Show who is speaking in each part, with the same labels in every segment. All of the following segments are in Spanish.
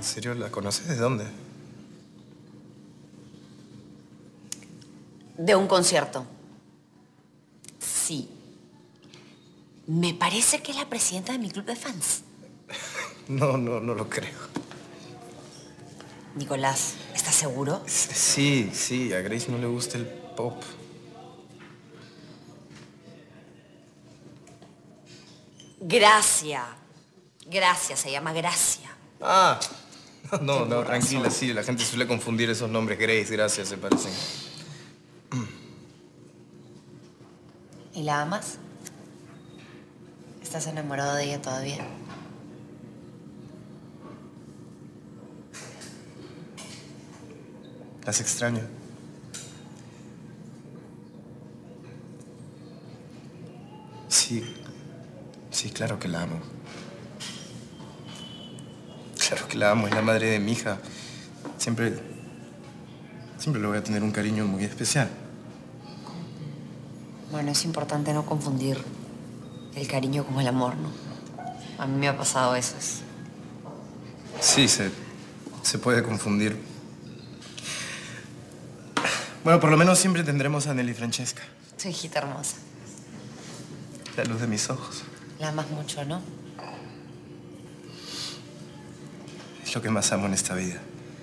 Speaker 1: serio? ¿La conoces? ¿De dónde?
Speaker 2: De un concierto. Sí. Me parece que es la presidenta de mi club de fans.
Speaker 1: No lo creo.
Speaker 2: Nicolás, ¿estás seguro?
Speaker 1: Sí, a Grace no le gusta el pop.
Speaker 2: Gracia. Gracia, se llama Gracia.
Speaker 1: Ah, no, tranquila, sí, la gente suele confundir esos nombres. Grace, Gracia, se parecen.
Speaker 2: ¿Y la amas? ¿Estás enamorado de ella todavía?
Speaker 1: Las extraño. Sí, claro que la amo. Claro que la amo, es la madre de mi hija. Siempre le voy a tener un cariño muy especial.
Speaker 2: Bueno, es importante no confundir el cariño con el amor, ¿no? A mí me ha pasado eso.
Speaker 1: Sí, se puede confundir. Bueno, por lo menos siempre tendremos a Nelly Francesca.
Speaker 2: Tu hijita hermosa.
Speaker 1: La luz de mis ojos.
Speaker 2: La amas mucho, ¿no?
Speaker 1: Es lo que más amo en esta vida.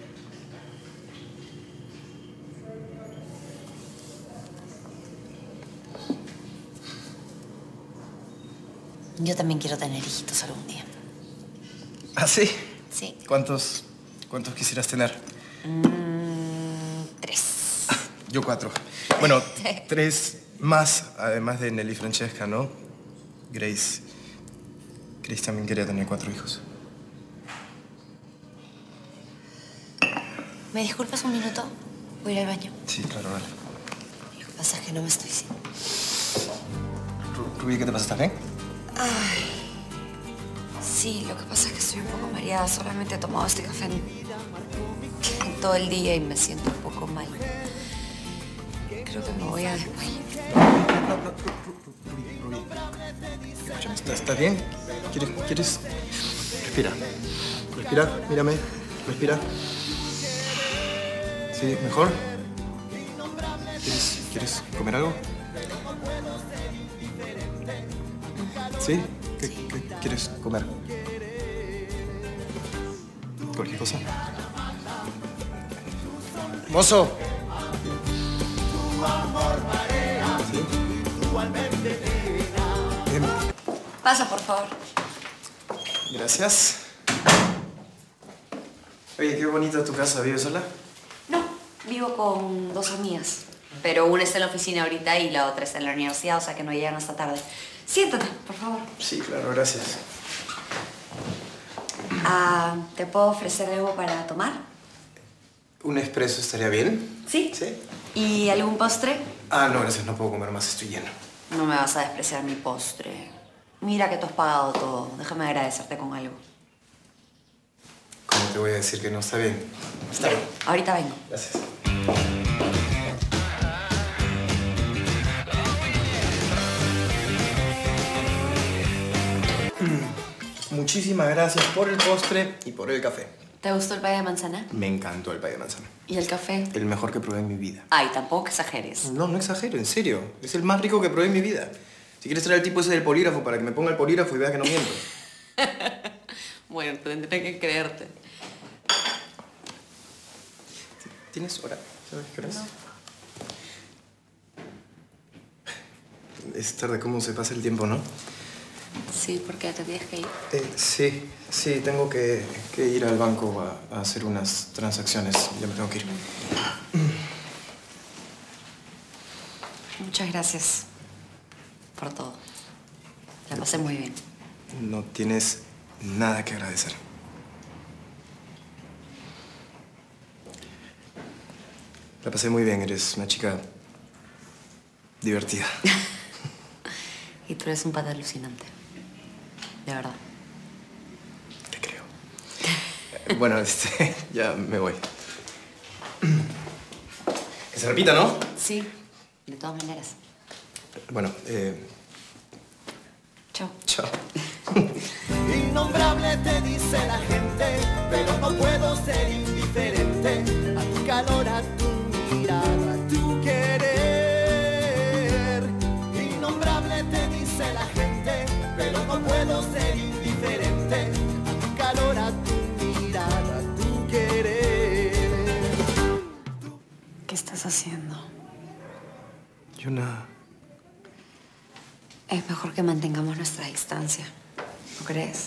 Speaker 2: Yo también quiero tener hijitos algún día.
Speaker 1: ¿Ah, sí?
Speaker 2: Sí.
Speaker 1: ¿Cuántos quisieras tener?
Speaker 2: 3.
Speaker 1: Yo 4. Bueno, 3 más, además de Nelly Francesca, ¿no? Grace también quería tener 4 hijos.
Speaker 2: ¿Me disculpas un minuto? Voy a ir al baño.
Speaker 1: Sí, claro, vale.
Speaker 2: Lo que pasa es que no me estoy sintiendo.
Speaker 1: Rubí, ¿qué te pasa? ¿Estás bien?
Speaker 2: Ay. Sí, lo que pasa es que estoy un poco mareada. Solamente he tomado este café en todo el día y me siento un poco mal. Creo que me voy a desmayar.
Speaker 1: Rubí. Escúchame, ¿estás bien? ¿Quieres? Respira. Respira, mírame. Respira. ¿Sí? ¿Mejor? ¿Quieres comer algo? ¿Sí? ¿Qué quieres comer? ¿Cualquier cosa? ¡Mozo! ¿Sí? Bien.
Speaker 2: Pasa, por favor.
Speaker 1: Gracias. Oye, qué bonita tu casa. ¿Vives sola?
Speaker 2: No, vivo con 2 amigas. Pero una está en la oficina ahorita y la otra está en la universidad, o sea que no llegan hasta tarde. Siéntate, por favor.
Speaker 1: Sí, claro, gracias.
Speaker 2: ¿Te puedo ofrecer algo para tomar?
Speaker 1: ¿Un espresso estaría bien?
Speaker 2: ¿Sí?
Speaker 1: ¿Sí?
Speaker 2: ¿Y algún postre?
Speaker 1: Ah, no, gracias. No puedo comer más. Estoy lleno.
Speaker 2: No me vas a despreciar mi postre. Mira que tú has pagado todo. Déjame agradecerte con algo.
Speaker 1: ¿Cómo te voy a decir que no está bien? Está bien.
Speaker 2: Ahorita vengo.
Speaker 1: Gracias. Muchísimas gracias por el postre y por el café.
Speaker 2: ¿Te gustó el pay de manzana?
Speaker 1: Me encantó el pay de manzana.
Speaker 2: ¿Y el café?
Speaker 1: El mejor que probé en mi vida.
Speaker 2: Ay, tampoco exageres.
Speaker 1: No exagero, en serio. Es el más rico que probé en mi vida. Si quieres traer al tipo ese del polígrafo para que me ponga el polígrafo y vea que no miento.
Speaker 2: Bueno, tendré que creerte.
Speaker 1: ¿Tienes hora? ¿Sabes qué hora es?
Speaker 2: No.
Speaker 1: Es tarde, ¿cómo se pasa el tiempo, no?
Speaker 2: Sí, ¿por qué te tienes que ir?
Speaker 1: Sí, tengo que ir al banco a hacer unas transacciones. Ya me tengo que ir.
Speaker 2: Muchas gracias por todo. La pasé muy bien.
Speaker 1: No tienes nada que agradecer. La pasé muy bien. Eres una chica divertida.
Speaker 2: Y tú eres un pata alucinante. De verdad.
Speaker 1: Te creo. Bueno, ya me voy. Que se repita, ¿no?
Speaker 2: Sí, de todas maneras.
Speaker 1: Bueno,
Speaker 2: Chao.
Speaker 1: chao.
Speaker 3: Innombrable te dice la gente, pero no puedo ser indiferente a tu calor, a tu mirada, a tu querer. Innombrable te dice la gente, pero no puedo ser indiferente a tu calor, a tu mirada, a tu querer.
Speaker 2: ¿Qué estás haciendo?
Speaker 1: Yo nada.
Speaker 2: Es mejor que mantengamos nuestra distancia, ¿no crees?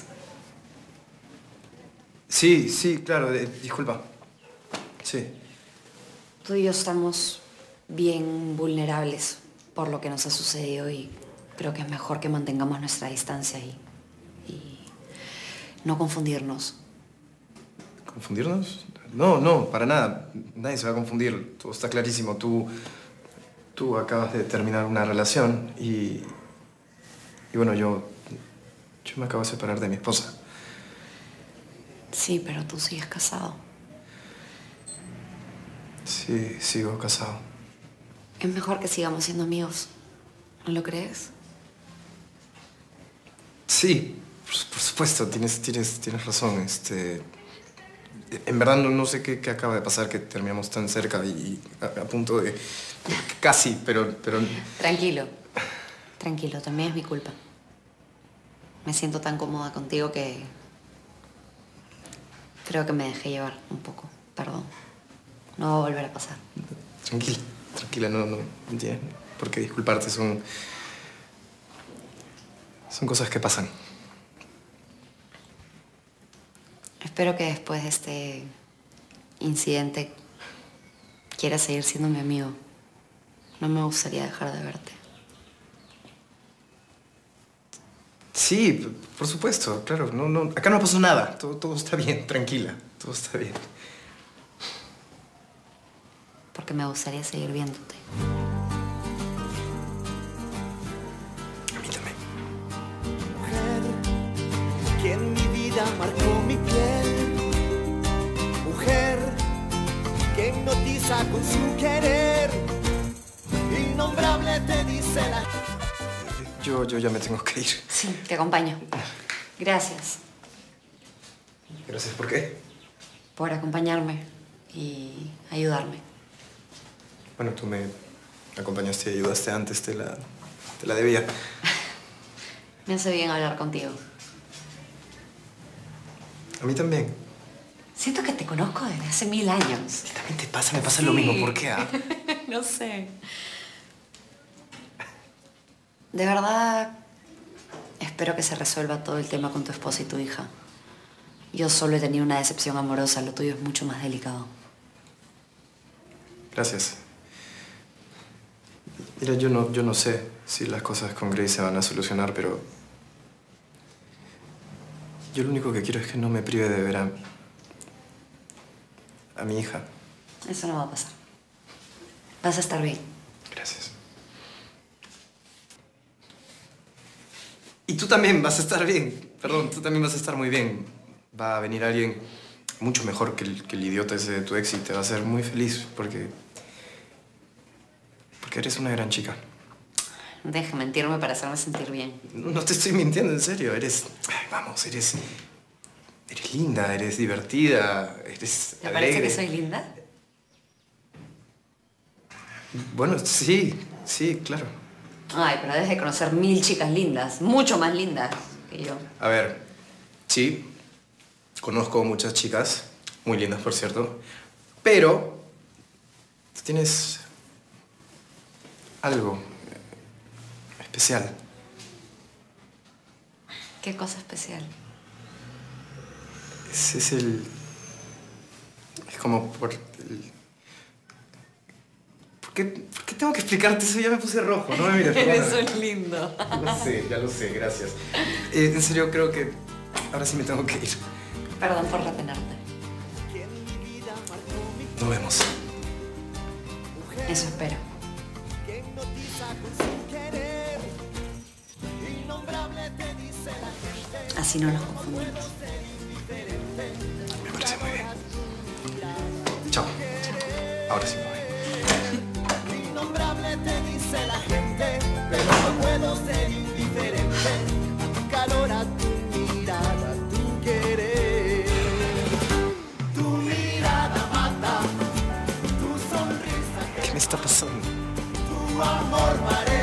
Speaker 1: Sí, sí, claro, disculpa. Sí.
Speaker 2: Tú y yo estamos bien vulnerables por lo que nos ha sucedido y creo que es mejor que mantengamos nuestra distancia y no confundirnos.
Speaker 1: ¿Confundirnos? No, no, para nada. Nadie se va a confundir. Todo está clarísimo. Tú acabas de terminar una relación y bueno, yo me acabo de separar de mi esposa.
Speaker 2: Sí, pero tú sigues casado.
Speaker 1: Sí, sigo casado.
Speaker 2: Es mejor que sigamos siendo amigos. ¿No lo crees?
Speaker 1: Sí, por supuesto, tienes razón. En verdad no sé qué acaba de pasar, que terminamos tan cerca y a punto de... Casi, pero...
Speaker 2: Tranquilo. Tranquilo, también es mi culpa. Me siento tan cómoda contigo que... creo que me dejé llevar un poco. Perdón. No va a volver a pasar.
Speaker 1: Tranquila, no tienes por qué disculparte. Son cosas que pasan.
Speaker 2: Espero que después de este incidente quieras seguir siendo mi amigo. No me gustaría dejar de verte.
Speaker 1: Sí, por supuesto, claro. Acá no pasó nada. Todo está bien, tranquila. Todo está bien.
Speaker 2: Porque me gustaría seguir viéndote.
Speaker 1: A mí también.
Speaker 3: Mujer, que en mi vida marcó mi piel. Mujer, que hipnotiza con su querer. Innombrable te dice la...
Speaker 1: Yo ya me tengo que ir.
Speaker 2: Sí, te acompaño. Gracias
Speaker 1: Gracias, ¿por qué?
Speaker 2: por acompañarme y ayudarme.
Speaker 1: Bueno, tú me acompañaste y ayudaste antes, te la debía.
Speaker 2: Me hace bien hablar contigo.
Speaker 1: A mí también.
Speaker 2: Siento que te conozco desde hace 1000 años.
Speaker 1: También te pasa, me pasa lo mismo. ¿Por qué?
Speaker 2: No sé. De verdad, espero que se resuelva todo el tema con tu esposa y tu hija. Yo solo he tenido una decepción amorosa, lo tuyo es mucho más delicado.
Speaker 1: Gracias. Mira, yo no sé si las cosas con Grace se van a solucionar, pero... yo lo único que quiero es que no me prive de ver a mi hija.
Speaker 2: Eso no va a pasar. Vas a estar bien.
Speaker 1: Gracias. Y tú también vas a estar bien. Perdón, tú también vas a estar muy bien. Va a venir alguien mucho mejor que el idiota ese de tu ex y te va a hacer muy feliz porque eres una gran chica.
Speaker 2: Deja de mentirme para hacerme sentir bien.
Speaker 1: No te estoy mintiendo, en serio. Eres linda, eres divertida, eres
Speaker 2: ¿Te
Speaker 1: alegre.
Speaker 2: parece que soy linda?
Speaker 1: Bueno, sí, claro.
Speaker 2: Ay, pero debes de conocer 1000 chicas lindas, mucho más lindas que yo.
Speaker 1: A ver, sí, conozco muchas chicas, muy lindas, por cierto, pero tú tienes algo especial.
Speaker 2: ¿Qué cosa especial?
Speaker 1: Es como por ¿Por qué tengo que explicarte eso? Ya me puse rojo, no me mires.
Speaker 2: Eres un lindo.
Speaker 1: Ya lo sé, gracias. En serio, creo que ahora sí me tengo que ir.
Speaker 2: Perdón por retenerte.
Speaker 1: Nos vemos.
Speaker 2: Eso espero. Así no nos confundimos.
Speaker 1: Me parece muy bien. Chao. Ahora sí me voy.
Speaker 3: Innombrable te dice la gente, pero no puedo ser indiferente a tu calor, a tu mirada, a tu tu amor, María.